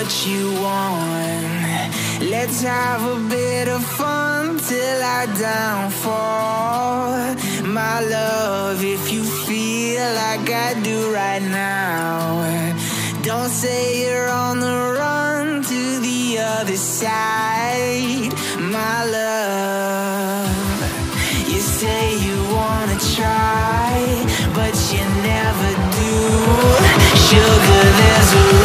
what you want. Let's have a bit of fun till I downfall. My love, if you feel like I do right now, don't say you're on the run to the other side. My love, you say you wanna try, but you never do. Sugar, there's a